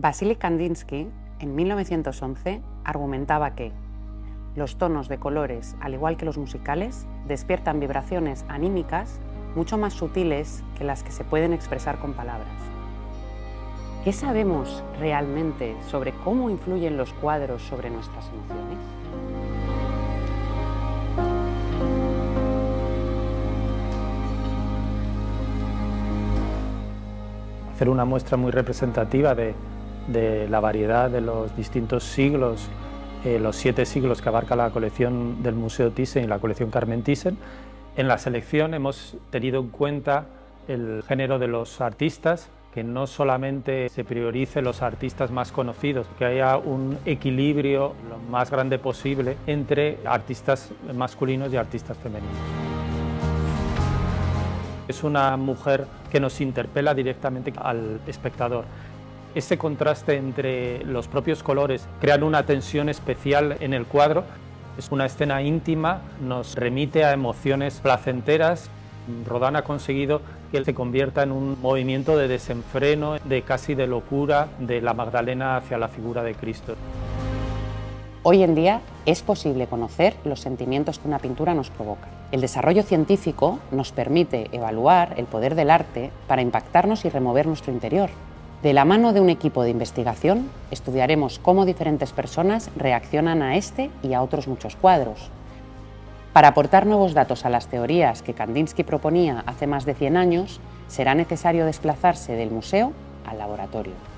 Vasily Kandinsky, en 1911, argumentaba que los tonos de colores, al igual que los musicales, despiertan vibraciones anímicas mucho más sutiles que las que se pueden expresar con palabras. ¿Qué sabemos realmente sobre cómo influyen los cuadros sobre nuestras emociones? Hacer una muestra muy representativa de la variedad de los distintos siglos, los 7 siglos que abarca la colección del Museo Thyssen y la colección Carmen Thyssen. En la selección hemos tenido en cuenta el género de los artistas, que no solamente se priorice los artistas más conocidos, que haya un equilibrio lo más grande posible entre artistas masculinos y artistas femeninos. Es una mujer que nos interpela directamente al espectador. Ese contraste entre los propios colores crea una tensión especial en el cuadro. Es una escena íntima, nos remite a emociones placenteras. Rodin ha conseguido que se convierta en un movimiento de desenfreno, casi de locura, de la Magdalena hacia la figura de Cristo. Hoy en día es posible conocer los sentimientos que una pintura nos provoca. El desarrollo científico nos permite evaluar el poder del arte para impactarnos y remover nuestro interior. De la mano de un equipo de investigación, estudiaremos cómo diferentes personas reaccionan a este y a otros muchos cuadros. Para aportar nuevos datos a las teorías que Kandinsky proponía hace más de 100 años, será necesario desplazarse del museo al laboratorio.